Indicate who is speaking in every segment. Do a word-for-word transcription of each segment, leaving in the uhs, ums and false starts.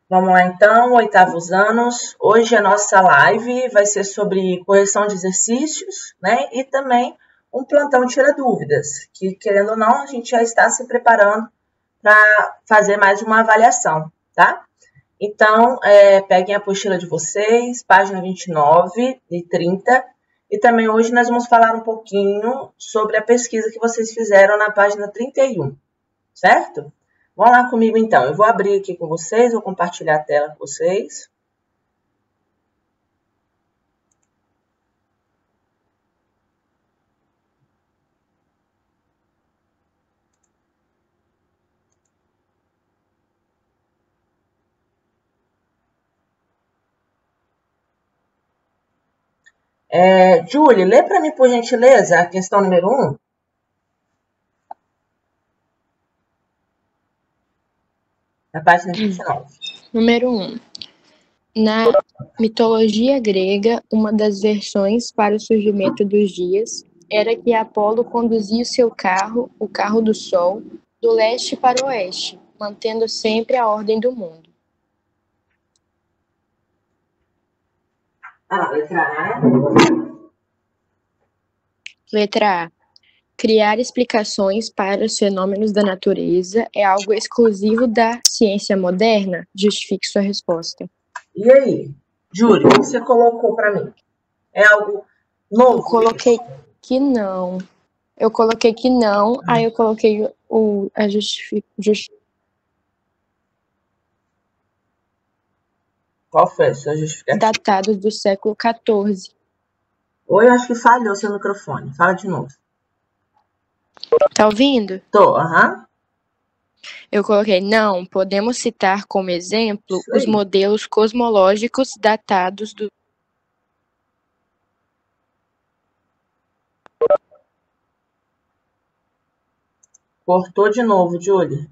Speaker 1: Vamos lá então, oitavos anos. Hoje a nossa live vai ser sobre correção de exercícios, né? E também um plantão tira dúvidas, que querendo ou não, a gente já está se preparando para fazer mais uma avaliação, tá? Então, é, peguem a apostila de vocês, página vinte e nove e trinta. E também hoje nós vamos falar um pouquinho sobre a pesquisa que vocês fizeram na página trinta e um, certo? Vão lá comigo então, eu vou abrir aqui com vocês, vou compartilhar a tela com vocês. É, Julie, lê para mim, por gentileza, a questão número um. Na página vinte e nove.
Speaker 2: Número um. Na mitologia grega, uma das versões para o surgimento dos dias era que Apolo conduzia o seu carro, o carro do Sol, do leste para o oeste, mantendo sempre a ordem do mundo.
Speaker 1: Ah, letra A.
Speaker 2: Letra A. Criar explicações para os fenômenos da natureza é algo exclusivo da ciência moderna? Justifique sua resposta.
Speaker 1: E aí, Júlio, o que você colocou para mim? É algo novo?
Speaker 2: Eu coloquei que não. Eu coloquei que não, hum. aí eu coloquei o, a justificação.
Speaker 1: Qual foi a sua justificação?
Speaker 2: Datados do século quatorze.
Speaker 1: Ou eu acho que falhou seu microfone. Fala de novo.
Speaker 2: Tá ouvindo?
Speaker 1: Tô, aham. Uhum.
Speaker 2: Eu coloquei, não, podemos citar como exemplo os modelos cosmológicos datados do...
Speaker 1: Cortou de novo, Julie.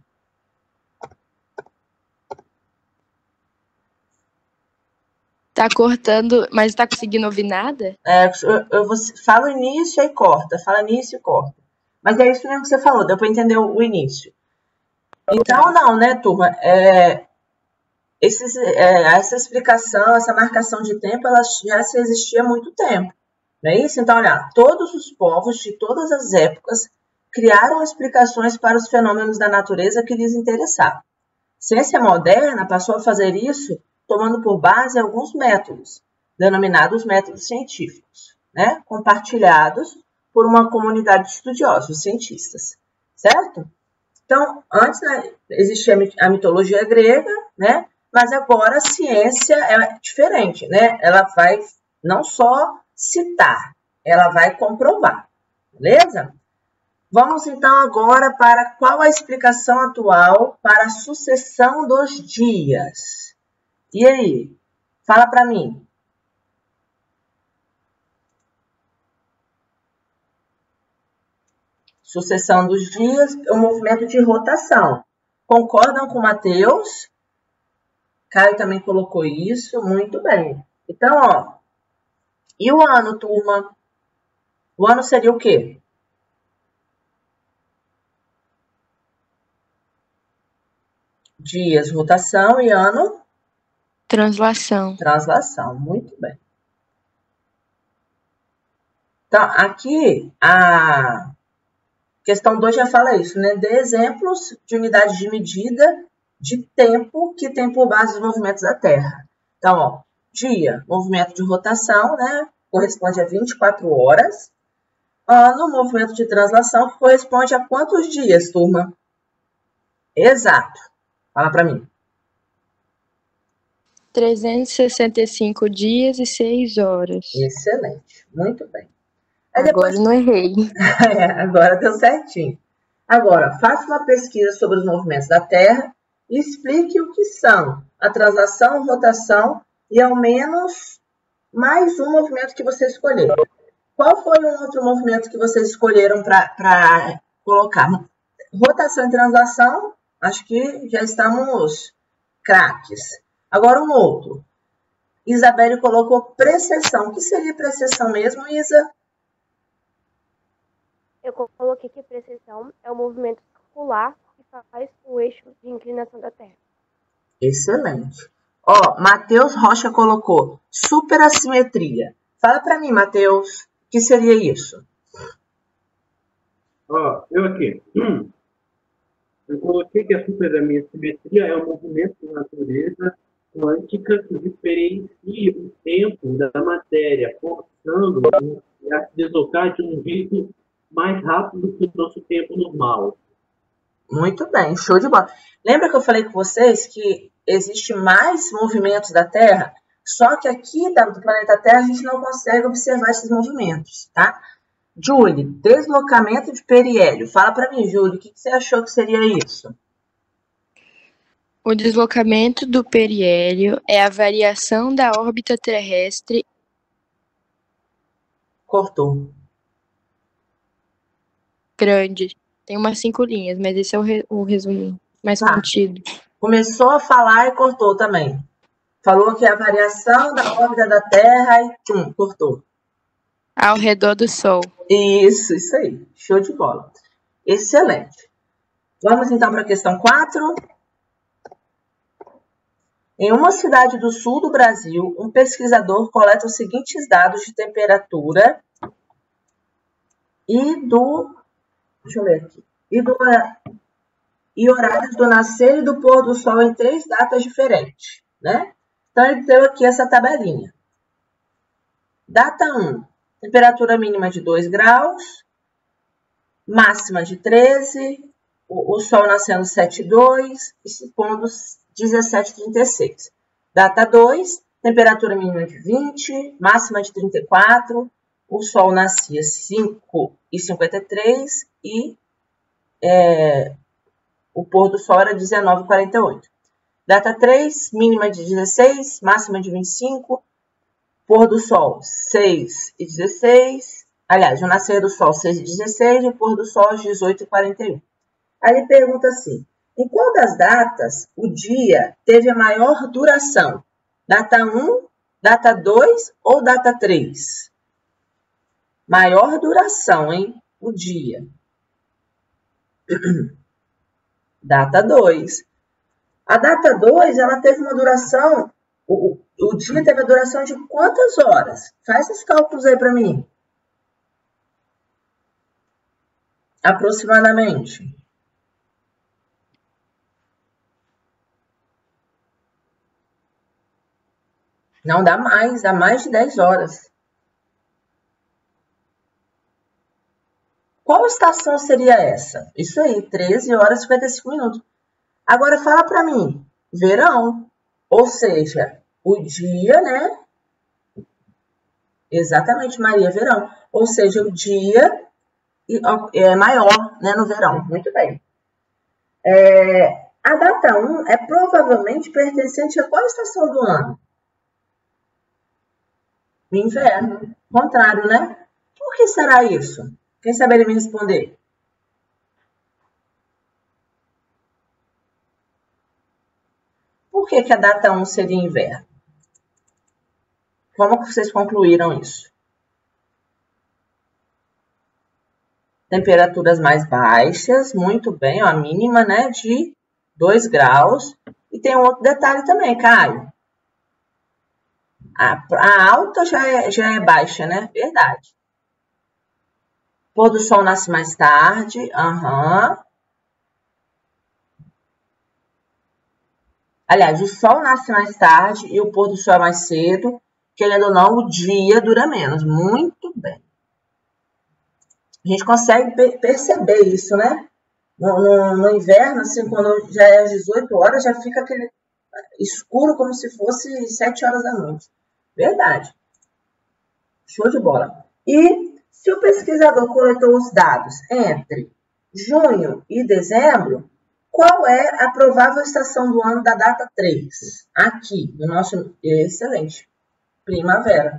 Speaker 2: Tá cortando, mas tá conseguindo ouvir nada?
Speaker 1: É, eu, eu vou, fala o início e corta. Fala início e corta. Mas é isso mesmo que você falou, deu para entender o, o início. Então, não, né, turma? É, esses, é, essa explicação, essa marcação de tempo, ela já se existia há muito tempo. Não é isso? Então, olha, todos os povos de todas as épocas criaram explicações para os fenômenos da natureza que lhes interessavam. A ciência moderna passou a fazer isso tomando por base alguns métodos, denominados métodos científicos, né? Compartilhados por uma comunidade de estudiosos, cientistas, certo? Então, antes, né, existia a mitologia grega, né? Mas agora a ciência é diferente, né? Ela vai não só citar, ela vai comprovar, beleza? Vamos então agora para qual a explicação atual para a sucessão dos dias. E aí? Fala para mim. Sucessão dos dias é um movimento de rotação. Concordam com o Matheus? Caio também colocou isso. Muito bem. Então, ó. E o ano, turma? O ano seria o quê? Dias, rotação, e ano?
Speaker 2: Translação.
Speaker 1: Translação, muito bem. Então, aqui, a questão dois já fala isso, né? Dê exemplos de unidades de medida de tempo que tem por base os movimentos da Terra. Então, ó, dia, movimento de rotação, né? Corresponde a vinte e quatro horas. Ano, movimento de translação, que corresponde a quantos dias, turma? Exato. Fala para mim.
Speaker 2: trezentos e sessenta e cinco dias e seis horas.
Speaker 1: Excelente. Muito bem.
Speaker 2: Aí agora depois... não errei.
Speaker 1: É, agora deu certinho. Agora, faça uma pesquisa sobre os movimentos da Terra e explique o que são a translação, rotação e ao menos mais um movimento que você escolher. Qual foi um outro movimento que vocês escolheram para colocar? Rotação e translação, acho que já estamos craques. Agora um outro. Isabelle colocou precessão. O que seria precessão mesmo, Isa?
Speaker 3: Eu coloquei que precessão é o movimento circular que faz o eixo de inclinação da Terra.
Speaker 1: Excelente. Ó, Matheus Rocha colocou superassimetria. Fala para mim, Matheus, o que seria isso?
Speaker 3: Ó, eu aqui. Eu coloquei que a superassimetria é um movimento de natureza quântica que diferencia o tempo da matéria, forçando a se deslocar de um jeito mais rápido que o nosso tempo normal.
Speaker 1: Muito bem, show de bola. Lembra que eu falei com vocês que existe mais movimentos da Terra, só que aqui do planeta Terra a gente não consegue observar esses movimentos, tá? Julie, deslocamento de periélio. Fala para mim, Julie, o que você achou que seria isso?
Speaker 2: O deslocamento do periélio é a variação da órbita terrestre.
Speaker 1: Cortou.
Speaker 2: Grande. Tem umas cinco linhas, mas esse é o, re o resumo mais
Speaker 1: Tá.
Speaker 2: contido.
Speaker 1: Começou a falar e cortou também. Falou que é a variação da órbita da Terra e tum, cortou.
Speaker 2: Ao redor do Sol.
Speaker 1: Isso, isso aí. Show de bola. Excelente. Vamos então para a questão quatro. Em uma cidade do sul do Brasil, um pesquisador coleta os seguintes dados de temperatura e do... Deixa eu ler aqui. E, do, e horários do nascer e do pôr do sol em três datas diferentes, né? Então, ele deu aqui essa tabelinha. Data um, temperatura mínima de dois graus, máxima de treze, o, o sol nascendo sete e dois e se pondo dezessete e trinta e seis. Data dois, temperatura mínima de vinte, máxima de trinta e quatro, o sol nascia cinco e cinquenta e três e é, o pôr do sol era dezenove e quarenta e oito. Data três, mínima de dezesseis, máxima de vinte e cinco, pôr do sol seis e dezesseis, aliás, o nascer do sol seis e dezesseis e o pôr do sol dezoito e quarenta e um. Aí ele pergunta assim, em qual das datas o dia teve a maior duração? Data um, data dois ou data três? Maior duração, hein? O dia. Data dois. A data dois, ela teve uma duração, o, o dia teve a duração de quantas horas? Faz esses cálculos aí para mim. Aproximadamente. Não, dá mais, dá mais de dez horas. Qual estação seria essa? Isso aí, treze horas e cinquenta e cinco minutos. Agora fala para mim, verão, ou seja, o dia, né? Exatamente, Maria, verão. Ou seja, o dia é maior, né, no verão. Muito bem. É, a data um é provavelmente pertencente a qual estação do ano? Inverno. Contrário, né? Por que será isso? Quem saberia me responder? Por que que a data um seria inverno? Como que vocês concluíram isso? Temperaturas mais baixas, muito bem, ó, a mínima, né, de dois graus. E tem um outro detalhe também, Caio. A, a alta já é, já é baixa, né? Verdade. Pôr do sol nasce mais tarde. Aham. Aliás, o sol nasce mais tarde e o pôr do sol é mais cedo. Querendo ou não, o dia dura menos. Muito bem. A gente consegue perceber isso, né? No, no, no inverno, assim, quando já é às dezoito horas, já fica aquele escuro como se fosse sete horas da noite. Verdade. Show de bola. E se o pesquisador coletou os dados entre junho e dezembro, qual é a provável estação do ano da data três? Aqui, no nosso... Excelente. Primavera.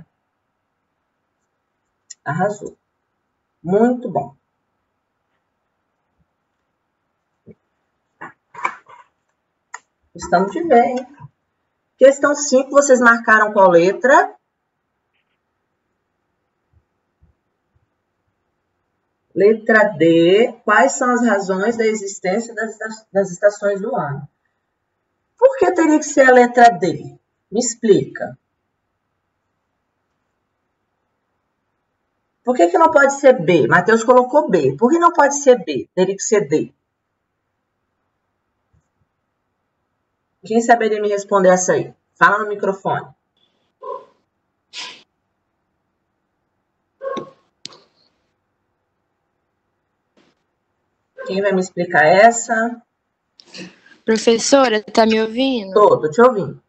Speaker 1: Arrasou. Muito bom. Estamos de bem. Questão cinco, vocês marcaram qual letra? Letra D. Quais são as razões da existência das, das estações do ano? Por que teria que ser a letra D? Me explica. Por que que não pode ser B? Matheus colocou B. Por que não pode ser B? Teria que ser D. Quem saberia me responder essa aí? Fala no microfone. Quem vai me explicar essa?
Speaker 2: Professora, tá me ouvindo?
Speaker 1: Tô, tô te ouvindo.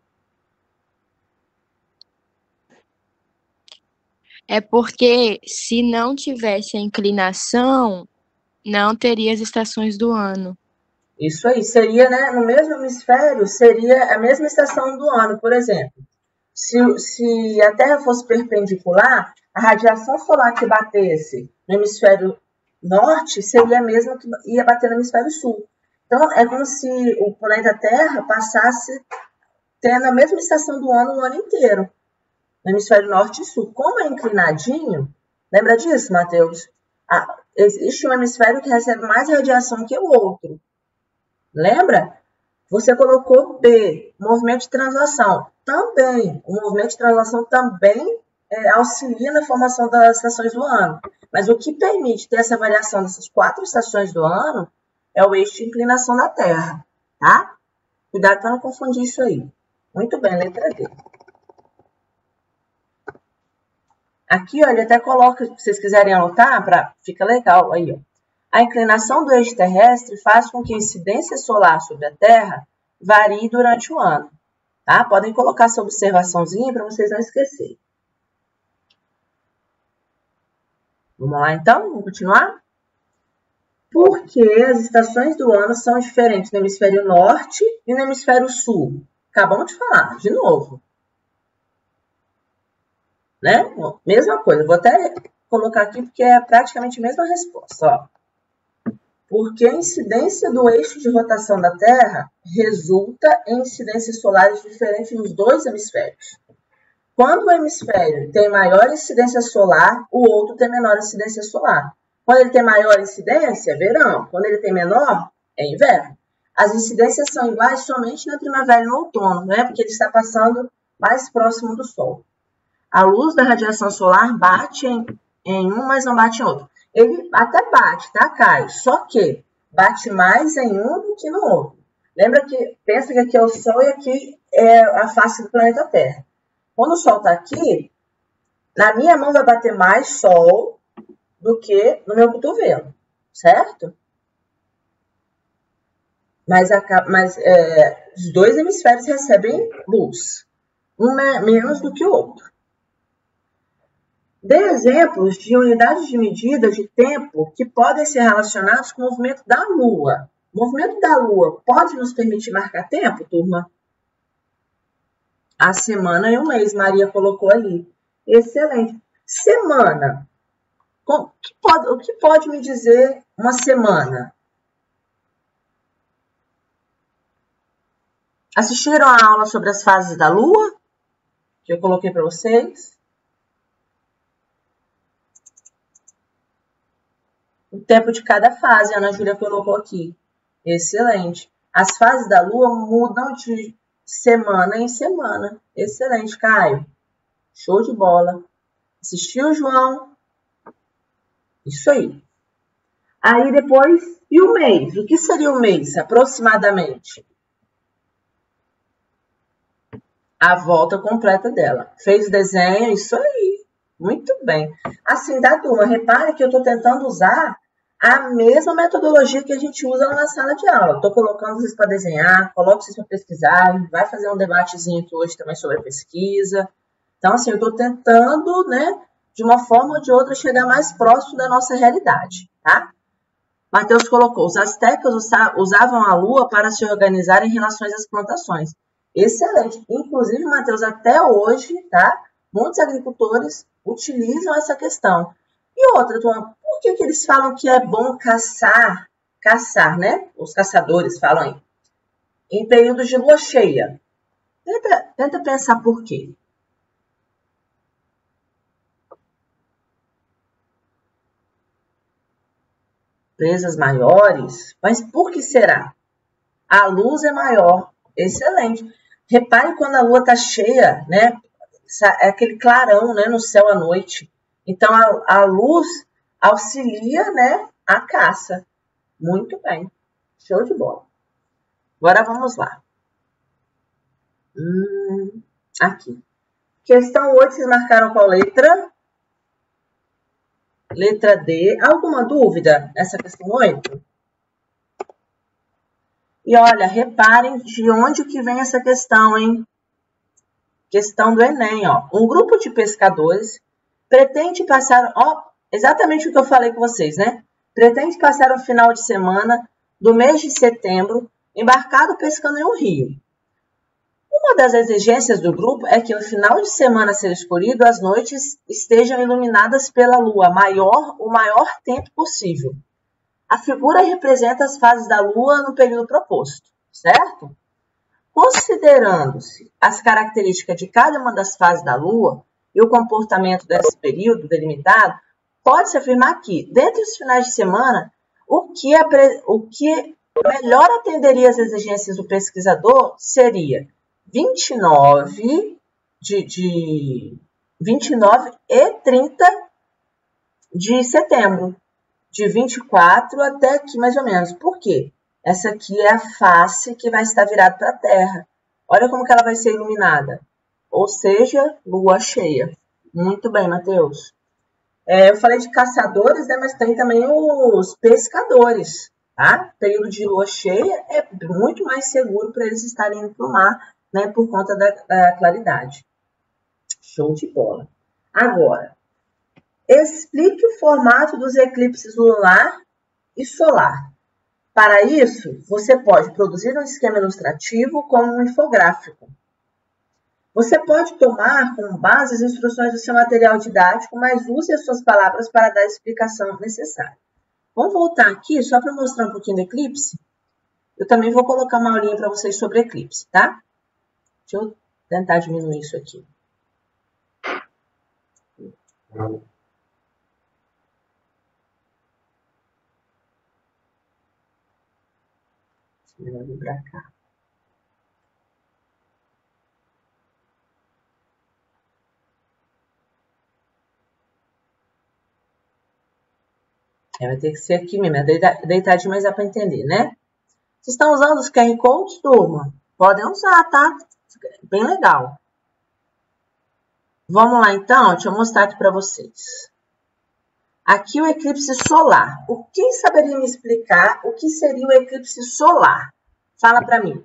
Speaker 2: É porque se não tivesse a inclinação, não teria as estações do ano.
Speaker 1: Isso aí, seria, né, no mesmo hemisfério, seria a mesma estação do ano, por exemplo. Se, se a Terra fosse perpendicular, a radiação solar que batesse no hemisfério norte seria a mesma que ia bater no hemisfério sul. Então, é como se o planeta Terra passasse tendo a mesma estação do ano o ano inteiro, no hemisfério norte e sul. Como é inclinadinho, lembra disso, Matheus? Ah, existe um hemisfério que recebe mais radiação que o outro. Lembra? Você colocou B, movimento de translação. Também, o movimento de translação também é, auxilia na formação das estações do ano. Mas o que permite ter essa variação dessas quatro estações do ano é o eixo de inclinação da Terra, tá? Cuidado para não confundir isso aí. Muito bem, letra D. Aqui, ó, ele até coloca, se vocês quiserem anotar, pra, fica legal aí, ó. A inclinação do eixo terrestre faz com que a incidência solar sobre a Terra varie durante o ano. Tá? Podem colocar essa observaçãozinha para vocês não esquecerem. Vamos lá, então? Vamos continuar? Por que as estações do ano são diferentes no hemisfério norte e no hemisfério sul? Acabamos de falar, de novo. Né? Mesma coisa, vou até colocar aqui porque é praticamente a mesma resposta, ó. Porque a incidência do eixo de rotação da Terra resulta em incidências solares diferentes nos dois hemisférios. Quando o hemisfério tem maior incidência solar, o outro tem menor incidência solar. Quando ele tem maior incidência, é verão. Quando ele tem menor, é inverno. As incidências são iguais somente na primavera e no outono, né? Porque ele está passando mais próximo do Sol. A luz da radiação solar bate em, em um, mas não bate em outro. Ele até bate, tá, Caio? Só que bate mais em um do que no outro. Lembra que, pensa que aqui é o Sol e aqui é a face do planeta Terra. Quando o Sol está aqui, na minha mão vai bater mais Sol do que no meu cotovelo, certo? Mas, a, mas é, os dois hemisférios recebem luz, um é menos do que o outro. Dê exemplos de unidades de medida de tempo que podem ser relacionados com o movimento da Lua. O movimento da Lua pode nos permitir marcar tempo, turma? A semana e um mês, Maria colocou ali. Excelente. Semana. O que pode, o que pode me dizer uma semana? Assistiram a aula sobre as fases da Lua? Que eu coloquei para vocês? O tempo de cada fase, a Ana Júlia colocou aqui. Excelente. As fases da Lua mudam de semana em semana. Excelente, Caio. Show de bola. Assistiu, João? Isso aí. Aí depois, e o mês? O que seria o mês, aproximadamente? A volta completa dela. Fez o desenho? Isso aí. Muito bem. Assim, da turma, repare que eu estou tentando usar a mesma metodologia que a gente usa lá na sala de aula. Estou colocando vocês para desenhar, coloco vocês para pesquisar, vai fazer um debatezinho aqui hoje também sobre a pesquisa. Então, assim, eu estou tentando, né, de uma forma ou de outra, chegar mais próximo da nossa realidade, tá? Matheus colocou, os astecas usavam a lua para se organizar em relações às plantações. Excelente. Inclusive, Matheus, até hoje, tá? Muitos agricultores utilizam essa questão. E outra, Tom, por que, que eles falam que é bom caçar, caçar, né? Os caçadores falam aí, em períodos de lua cheia. Tenta, tenta pensar por quê. Presas maiores? Mas por que será? A luz é maior. Excelente. Repare quando a lua está cheia, né? É aquele clarão, né, no céu à noite. Então, a, a luz auxilia, né, a caça. Muito bem. Show de bola. Agora vamos lá. Hum, aqui. Questão oito, vocês marcaram qual letra? Letra D. Alguma dúvida nessa questão oito? E olha, reparem de onde que vem essa questão, hein? Questão do Enem, ó. Um grupo de pescadores pretende passar, ó, exatamente o que eu falei com vocês, né? Pretende passar o final de semana do mês de setembro embarcado pescando em um rio. Uma das exigências do grupo é que no final de semana a ser escolhido, as noites estejam iluminadas pela lua maior o maior tempo possível. A figura representa as fases da lua no período proposto, certo? Considerando-se as características de cada uma das fases da lua e o comportamento desse período delimitado, pode-se afirmar que, dentre os finais de semana, o que, o que melhor atenderia às exigências do pesquisador seria vinte e nove, de, de vinte e nove e trinta de setembro, de vinte e quatro até aqui mais ou menos. Por quê? Essa aqui é a face que vai estar virada para a Terra. Olha como que ela vai ser iluminada. Ou seja, lua cheia. Muito bem, Matheus. É, eu falei de caçadores, né, mas tem também os pescadores, tá? Período de lua cheia é muito mais seguro para eles estarem indo para o mar, né, por conta da, da claridade. Show de bola. Agora, explique o formato dos eclipses lunar e solar. Para isso, você pode produzir um esquema ilustrativo como um infográfico. Você pode tomar como base as instruções do seu material didático, mas use as suas palavras para dar a explicação necessária. Vamos voltar aqui só para mostrar um pouquinho do eclipse. Eu também vou colocar uma aulinha para vocês sobre eclipse, tá? Deixa eu tentar diminuir isso aqui. Melhor vir para cá. É, vai ter que ser aqui mesmo, é deitadinho, mas dá para entender, né? Vocês estão usando os Q R Codes, turma? Podem usar, tá? Bem legal. Vamos lá, então. Deixa eu mostrar aqui para vocês. Aqui o eclipse solar. O quem saberia me explicar o que seria o eclipse solar? Fala para mim.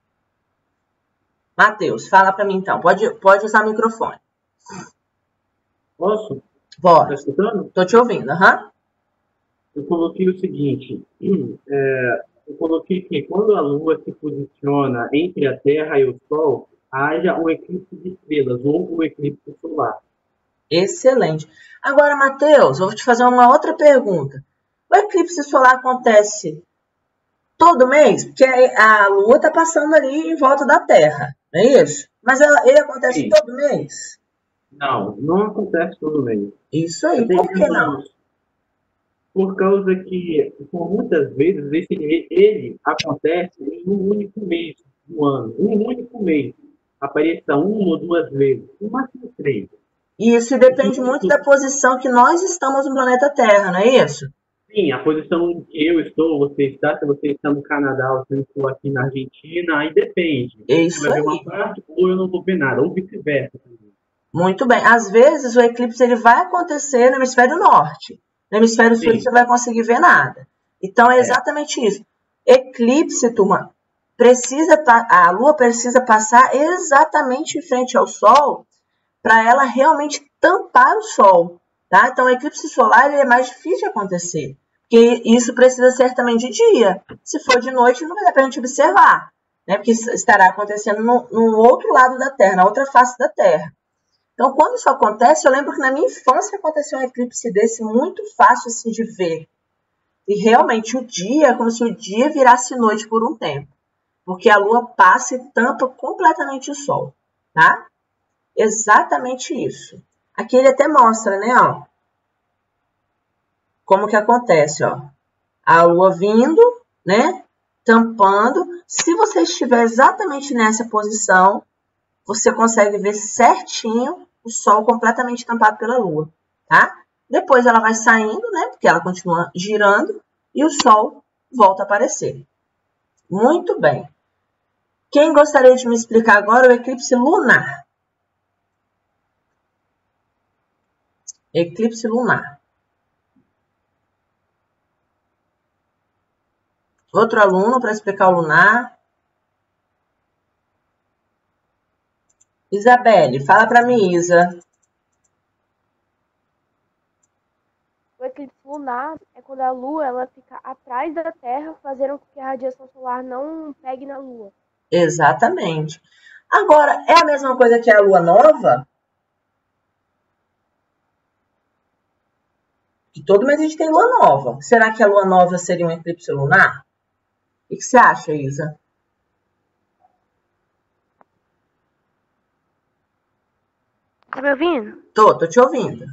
Speaker 1: Matheus, fala para mim então. Pode, pode usar o microfone.
Speaker 3: Posso?
Speaker 1: Pode.
Speaker 3: Tá escutando?
Speaker 1: Tô te ouvindo, aham. Uhum.
Speaker 3: Eu coloquei o seguinte. É, eu coloquei que quando a Lua se posiciona entre a Terra e o Sol, haja um eclipse de estrelas ou um eclipse solar.
Speaker 1: Excelente. Agora, Matheus, eu vou te fazer uma outra pergunta. O eclipse solar acontece todo mês? Porque a Lua está passando ali em volta da Terra, não é isso? Mas ela, ele acontece Sim. todo mês?
Speaker 3: Não, não acontece todo mês.
Speaker 1: Isso aí, por que não?
Speaker 3: Por causa que, por muitas vezes, esse, ele acontece em um único mês do ano. Um único mês. Apareça uma ou duas vezes. No máximo três.
Speaker 1: Isso depende muito da posição que nós estamos no planeta Terra, não é isso?
Speaker 3: Sim, a posição em que eu estou, você está, se você está no Canadá, ou se eu estou aqui na Argentina, aí depende.
Speaker 1: Isso
Speaker 3: você vai
Speaker 1: aí.
Speaker 3: ver uma parte, ou eu não vou ver nada, ou vice-versa também.
Speaker 1: Muito bem. Às vezes o eclipse ele vai acontecer no hemisfério norte. No hemisfério sul você vai conseguir ver nada. Então é exatamente é. isso. Eclipse, turma, precisa, a Lua precisa passar exatamente em frente ao Sol para ela realmente tampar o Sol, tá? Então, o eclipse solar ele é mais difícil de acontecer, porque isso precisa ser também de dia. Se for de noite, não vai dar para a gente observar, né? Porque estará acontecendo no, no outro lado da Terra, na outra face da Terra. Então, quando isso acontece, eu lembro que na minha infância aconteceu um eclipse desse muito fácil assim, de ver. E realmente o dia é como se o dia virasse noite por um tempo, porque a Lua passa e tampa completamente o Sol, tá? Exatamente isso. Aqui ele até mostra, né, ó, como que acontece, ó. A Lua vindo, né, tampando. Se você estiver exatamente nessa posição, você consegue ver certinho o Sol completamente tampado pela Lua, tá? Depois ela vai saindo, né? Porque ela continua girando e o Sol volta a aparecer. Muito bem. Quem gostaria de me explicar agora o eclipse lunar? Eclipse lunar. Outro aluno para explicar o lunar. Isabelle, fala para mim, Isa.
Speaker 4: O eclipse lunar é quando a Lua ela fica atrás da Terra, fazendo com que a radiação solar não pegue na Lua.
Speaker 1: Exatamente. Agora, é a mesma coisa que a Lua nova? Que todo mês a gente tem Lua nova. Será que a Lua nova seria um eclipse lunar? O que você acha, Isa?
Speaker 4: Tá me ouvindo?
Speaker 1: Tô, tô te ouvindo.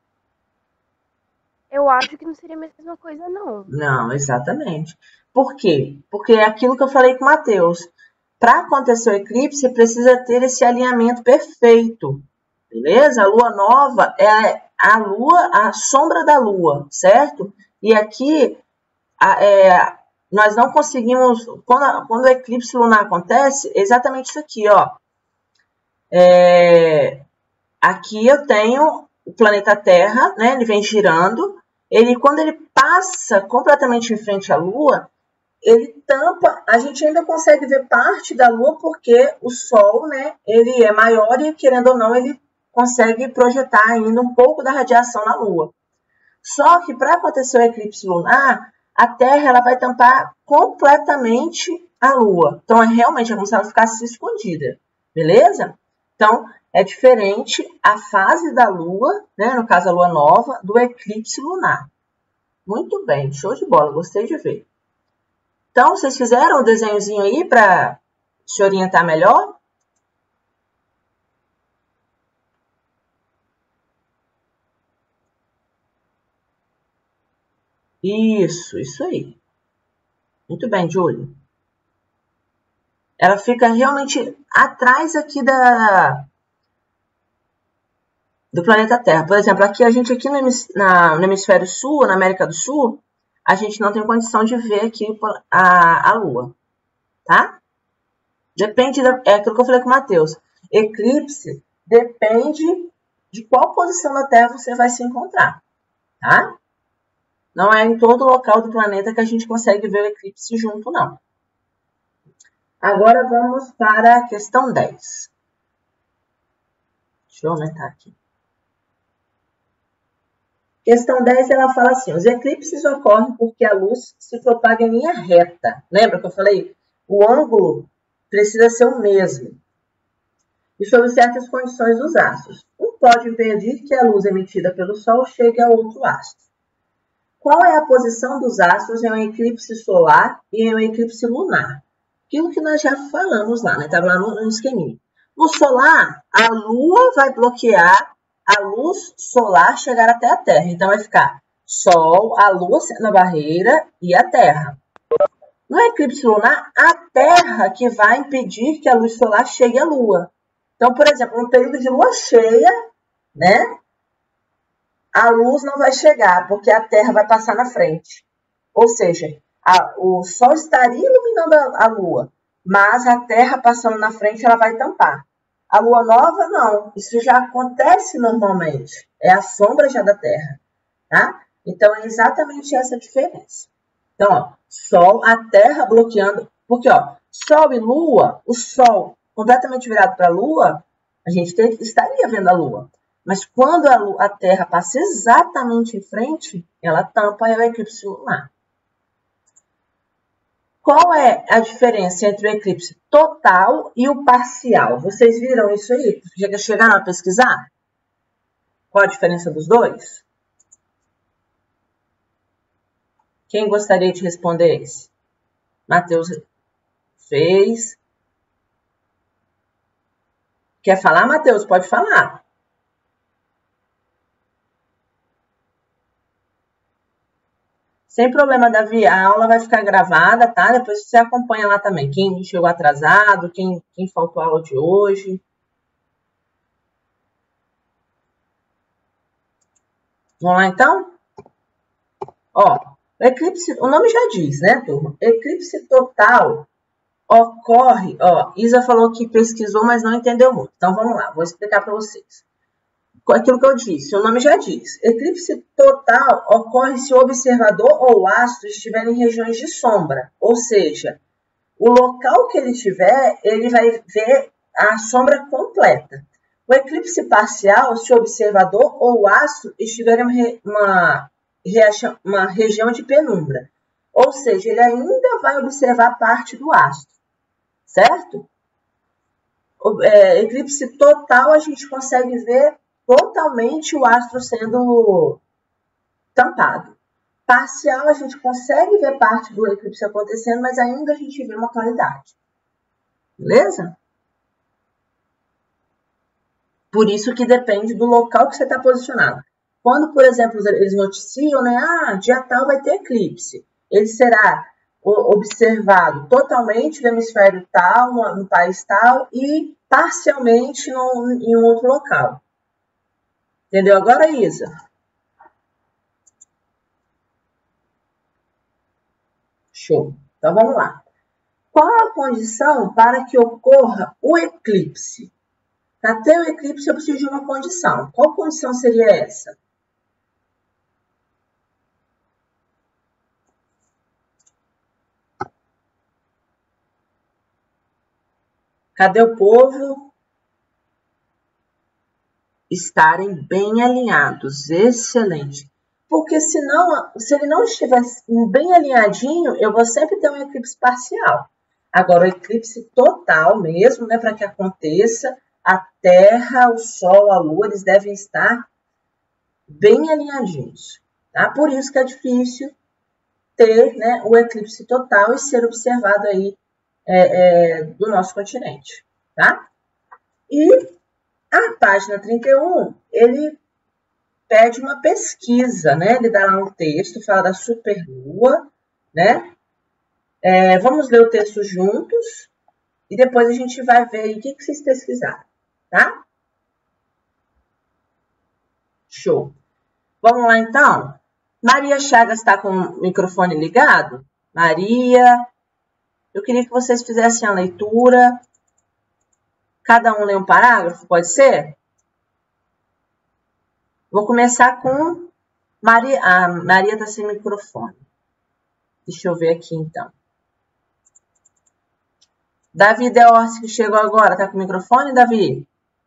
Speaker 4: Eu acho que não seria a mesma coisa, não.
Speaker 1: Não, exatamente. Por quê? Porque é aquilo que eu falei com o Matheus. Para acontecer o eclipse, precisa ter esse alinhamento perfeito. Beleza? A lua nova é a lua, a sombra da lua, certo? E aqui, a, é, nós não conseguimos... Quando, a, quando o eclipse lunar acontece, é exatamente isso aqui, ó. É, aqui eu tenho o planeta Terra, né? Ele vem girando. Ele, quando ele passa completamente em frente à Lua, ele tampa, a gente ainda consegue ver parte da Lua porque o Sol, né, ele é maior e, querendo ou não, ele consegue projetar ainda um pouco da radiação na Lua. Só que para acontecer o eclipse lunar, a Terra ela vai tampar completamente a Lua. Então, é realmente é como se ela ficasse escondida, beleza? Então, é diferente a fase da Lua, né, no caso a Lua nova, do eclipse lunar. Muito bem, show de bola, gostei de ver. Então, vocês fizeram o desenhozinho aí para se orientar melhor? Isso, isso aí. Muito bem, Júlio. Ela fica realmente atrás aqui da, do planeta Terra. Por exemplo, aqui a gente aqui no, na, no hemisfério sul, na América do Sul, a gente não tem condição de ver aqui a, a Lua, tá? Depende, da, é aquilo que eu falei com o Matheus. Eclipse depende de qual posição da Terra você vai se encontrar, tá? Não é em todo local do planeta que a gente consegue ver o eclipse junto, não. Agora vamos para a questão dez. Deixa eu aumentar aqui. Questão dez, ela fala assim, os eclipses ocorrem porque a luz se propaga em linha reta. Lembra que eu falei? O ângulo precisa ser o mesmo. E sob certas condições dos astros. Um pode impedir que a luz emitida pelo Sol chegue a outro astro. Qual é a posição dos astros em um eclipse solar e em um eclipse lunar? Aquilo que nós já falamos lá, né? Estava lá no, no esqueminha. No solar, a Lua vai bloquear a luz solar chegar até a Terra. Então, vai ficar Sol, a Lua sendo a barreira e a Terra. No eclipse lunar, a Terra que vai impedir que a luz solar chegue à Lua. Então, por exemplo, no período de lua cheia, né? A luz não vai chegar, porque a Terra vai passar na frente. Ou seja, a, o Sol estaria iluminando a, a Lua, mas a Terra passando na frente, ela vai tampar. A Lua nova, não. Isso já acontece normalmente. É a sombra já da Terra, tá? Então, é exatamente essa a diferença. Então, ó, Sol, a Terra bloqueando. Porque, ó, Sol e Lua, o Sol completamente virado para a Lua, a gente ter, estaria vendo a Lua. Mas quando a, Lua, a Terra passa exatamente em frente, ela tampa e é o eclipse lunar. Qual é a diferença entre o eclipse total e o parcial? Vocês viram isso aí? Já chegaram a pesquisar? Qual a diferença dos dois? Quem gostaria de responder esse? Matheus fez. Quer falar, Matheus? Pode falar. Sem problema, Davi, a aula vai ficar gravada, tá? Depois você acompanha lá também. Quem chegou atrasado, quem, quem faltou a aula de hoje. Vamos lá, então? Ó, o eclipse, o nome já diz, né, turma? Eclipse total ocorre, ó, Isa falou que pesquisou, mas não entendeu muito. Então, vamos lá, vou explicar para vocês. Aquilo que eu disse, o nome já diz. Eclipse total ocorre se o observador ou o astro estiver em regiões de sombra. Ou seja, o local que ele estiver, ele vai ver a sombra completa. O eclipse parcial, se o observador ou o astro estiver em uma, uma região de penumbra. Ou seja, ele ainda vai observar parte do astro. Certo? O, é, eclipse total, a gente consegue ver totalmente o astro sendo tampado. Parcial, a gente consegue ver parte do eclipse acontecendo, mas ainda a gente vê uma claridade. Beleza? Por isso que depende do local que você está posicionado. Quando, por exemplo, eles noticiam, né? Ah, dia tal vai ter eclipse. Ele será observado totalmente no hemisfério tal, no, no país tal, e parcialmente no, em um outro local. Entendeu agora, Isa? Show. Então, vamos lá. Qual a condição para que ocorra o eclipse? Para ter o eclipse, eu preciso de uma condição. Qual condição seria essa? Cadê o povo? Estarem bem alinhados. Excelente. Porque senão, se ele não estiver bem alinhadinho, eu vou sempre ter um eclipse parcial. Agora, o eclipse total mesmo, né, para que aconteça, a Terra, o Sol, a Lua, eles devem estar bem alinhadinhos. Tá? Por isso que é difícil ter, né, o eclipse total e ser observado aí é, é, do nosso continente. Tá? E a página trinta e um, ele pede uma pesquisa, né? Ele dá lá um texto, fala da superlua, né? É, vamos ler o texto juntos e depois a gente vai ver aí o que, que vocês pesquisaram, tá? Show. Vamos lá, então? Maria Chagas está com o microfone ligado? Maria, eu queria que vocês fizessem a leitura. Cada um lê um parágrafo, pode ser? Vou começar com Maria. A Maria está sem microfone. Deixa eu ver aqui, então. Davi Deorce, que chegou agora. Está com o microfone, Davi?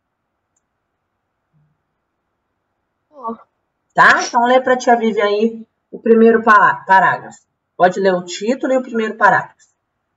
Speaker 4: Oh.
Speaker 1: Tá? Então, lê para a tia Vivian aí o primeiro parágrafo. Pode ler o título e o primeiro parágrafo.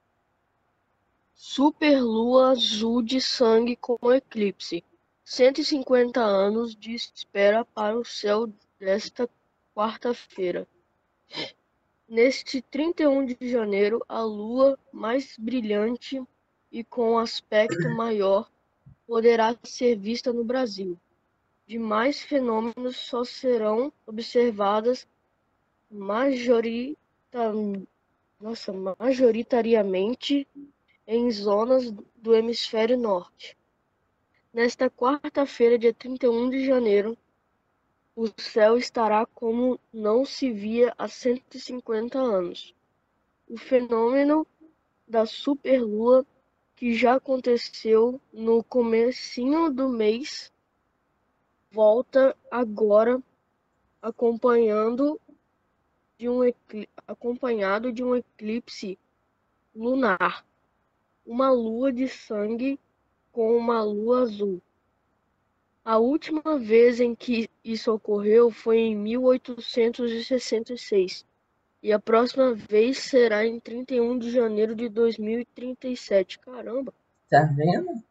Speaker 5: Superlua azul de sangue com eclipse. cento e cinquenta anos de espera para o céu desta quarta-feira. Neste trinta e um de janeiro, a lua mais brilhante e com aspecto maior poderá ser vista no Brasil. Demais fenômenos só serão observados majorita... Nossa, majoritariamente em zonas do hemisfério norte. Nesta quarta-feira, dia trinta e um de janeiro, o céu estará como não se via há cento e cinquenta anos. O fenômeno da superlua, que já aconteceu no comecinho do mês, volta agora acompanhando de um acompanhado de um eclipse lunar, uma lua de sangue com uma lua azul. A última vez em que isso ocorreu foi em mil oitocentos e sessenta e seis, e a próxima vez será em trinta e um de janeiro de dois mil e trinta e sete. Caramba!
Speaker 1: Tá vendo?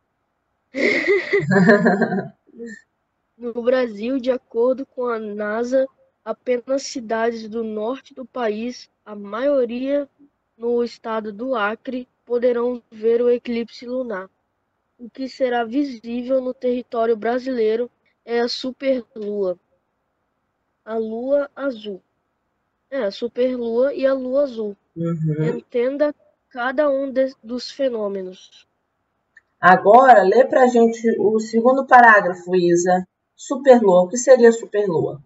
Speaker 5: No Brasil, de acordo com a NASA, apenas cidades do norte do país, a maioria no estado do Acre, poderão ver o eclipse lunar. O que será visível no território brasileiro é a superlua, a lua azul. É, a superlua e a lua azul.
Speaker 1: Uhum.
Speaker 5: Entenda cada um de- dos fenômenos.
Speaker 1: Agora, lê pra gente o segundo parágrafo, Isa. Superlua. O que seria superlua?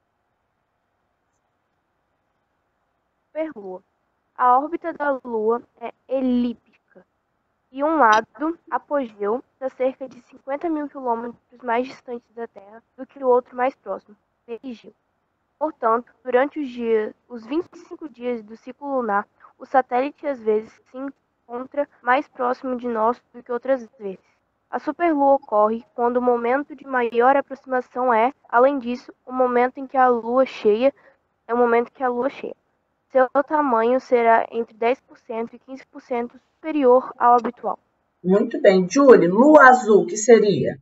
Speaker 4: Superlua. A órbita da Lua é elíptica e um lado, apogeu, está cerca de cinquenta mil quilômetros mais distante da Terra do que o outro mais próximo, perigeu. Portanto, durante os dias, os vinte e cinco dias do ciclo lunar, o satélite às vezes se encontra mais próximo de nós do que outras vezes. A superlua ocorre quando o momento de maior aproximação é, além disso, o momento em que a lua cheia é o momento que a lua cheia. Seu tamanho será entre dez por cento e quinze por cento superior ao habitual.
Speaker 1: Muito bem. Julie, lua azul, o que seria?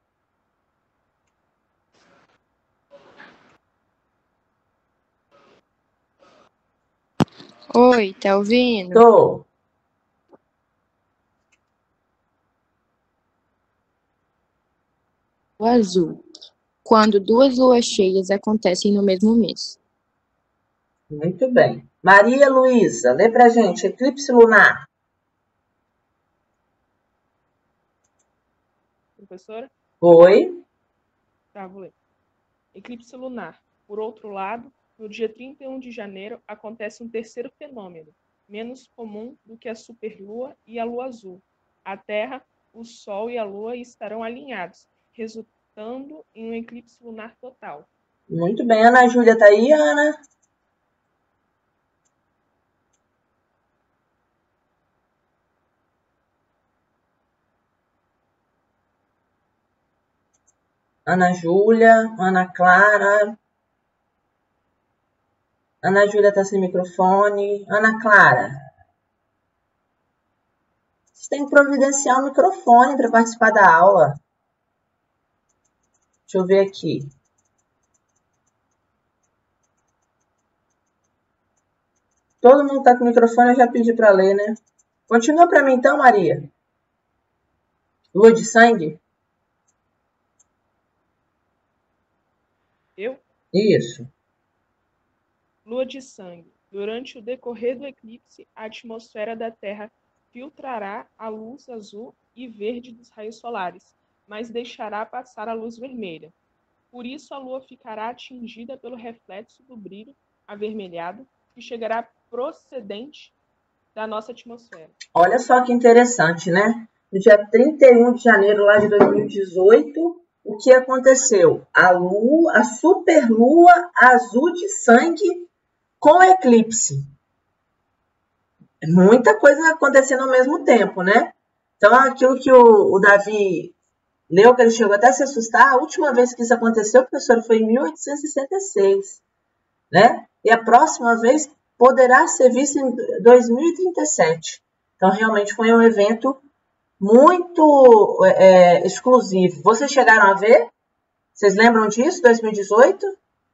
Speaker 2: Oi, tá ouvindo?
Speaker 1: Tô.
Speaker 2: O azul. Quando duas luas cheias acontecem no mesmo mês.
Speaker 1: Muito bem. Maria Luísa, lê pra gente. Eclipse lunar.
Speaker 6: Professora?
Speaker 1: Oi.
Speaker 6: Tá, vou ler. Eclipse lunar. Por outro lado, no dia trinta e um de janeiro acontece um terceiro fenômeno, menos comum do que a superlua e a lua azul. A Terra, o Sol e a Lua estarão alinhados, resultando em um eclipse lunar total.
Speaker 1: Muito bem. Ana Júlia tá aí, Ana? Ana Júlia, Ana Clara. Ana Júlia está sem microfone. Ana Clara. Você tem que providenciar um microfone para participar da aula. Deixa eu ver aqui. Todo mundo está com o microfone, eu já pedi para ler, né? Continua para mim então, Maria. Lua de sangue?
Speaker 6: Eu?
Speaker 1: Isso.
Speaker 6: Lua de sangue. Durante o decorrer do eclipse, a atmosfera da Terra filtrará a luz azul e verde dos raios solares, mas deixará passar a luz vermelha. Por isso, a Lua ficará atingida pelo reflexo do brilho avermelhado que chegará procedente da nossa atmosfera.
Speaker 1: Olha só que interessante, né? No dia trinta e um de janeiro lá de dois mil e dezoito, o que aconteceu? A lua, a superlua azul de sangue com eclipse. Muita coisa acontecendo ao mesmo tempo, né? Então, aquilo que o, o Davi leu, que ele chegou até a se assustar, a última vez que isso aconteceu, professor, foi em mil oitocentos e sessenta e seis, né? E a próxima vez poderá ser vista em dois mil e trinta e sete. Então, realmente foi um evento muito é, exclusivo. Vocês chegaram a ver? Vocês lembram disso, dois mil e dezoito?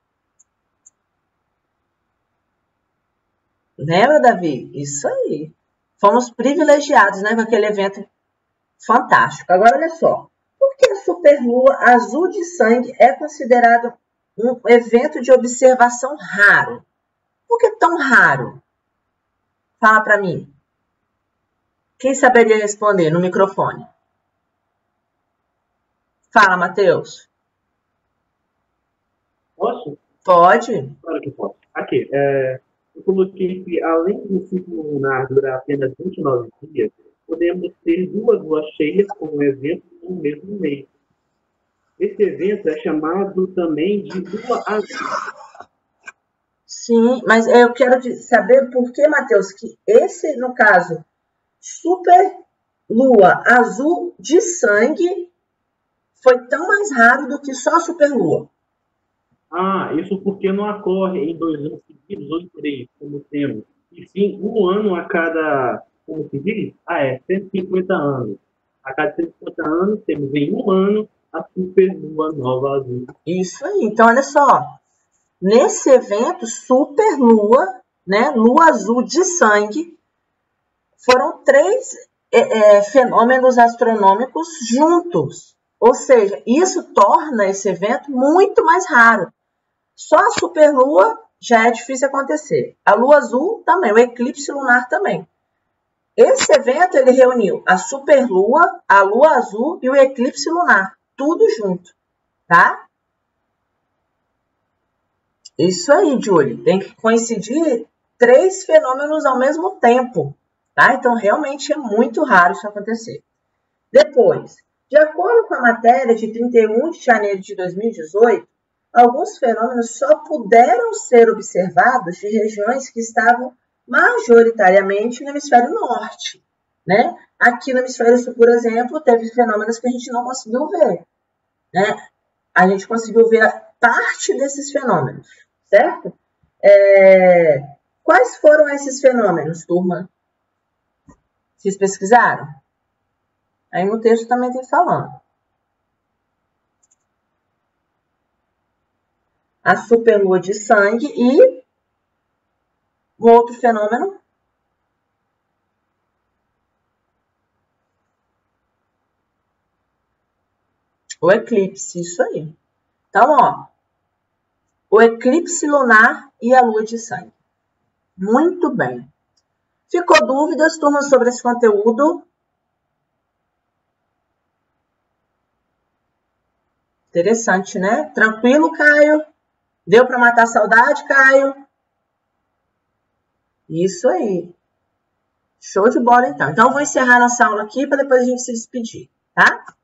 Speaker 1: Lembra, Davi? Isso aí. Fomos privilegiados, né, com aquele evento fantástico. Agora, olha só. Por que a superlua azul de sangue é considerado um evento de observação raro? Por que tão raro? Fala para mim. Quem saberia responder no microfone? Fala, Matheus.
Speaker 3: Posso?
Speaker 1: Pode.
Speaker 3: Claro que posso. Aqui, é, eu coloquei que, além do ciclo lunar durar apenas vinte e nove dias, podemos ter duas luas cheias como evento no mesmo mês. Esse evento é chamado também de lua azul.
Speaker 1: Sim, mas eu quero saber por que, Matheus, que esse, no caso, super lua azul de sangue foi tão mais raro do que só superlua.
Speaker 3: Ah, isso porque não ocorre em dois anos seguidos ou em três, como temos. E sim, um ano a cada, como se diz? Ah, é, cento e cinquenta anos. A cada cento e cinquenta anos, temos em um ano a superlua nova azul.
Speaker 1: Isso aí. Então, olha só. Nesse evento, superlua, né, lua azul de sangue, foram três é, é, fenômenos astronômicos juntos. Ou seja, isso torna esse evento muito mais raro. Só a superlua já é difícil acontecer. A lua azul também, o eclipse lunar também. Esse evento, ele reuniu a superlua, a lua azul e o eclipse lunar. Tudo junto, tá? Isso aí, Julie. Tem que coincidir três fenômenos ao mesmo tempo, tá? Então, realmente é muito raro isso acontecer. Depois, de acordo com a matéria de trinta e um de janeiro de dois mil e dezoito, alguns fenômenos só puderam ser observados de regiões que estavam majoritariamente no hemisfério norte, né? Aqui no hemisfério sul, por exemplo, teve fenômenos que a gente não conseguiu ver, né? A gente conseguiu ver parte desses fenômenos, certo? É... Quais foram esses fenômenos, turma? Vocês pesquisaram? Aí no texto também tem falando. A superlua de sangue e um outro fenômeno. O eclipse, isso aí. Então, ó, o eclipse lunar e a lua de sangue. Muito bem. Ficou dúvidas, turma, sobre esse conteúdo? Interessante, né? Tranquilo, Caio? Deu para matar a saudade, Caio? Isso aí. Show de bola, então. Então, eu vou encerrar nossa aula aqui para depois a gente se despedir, tá?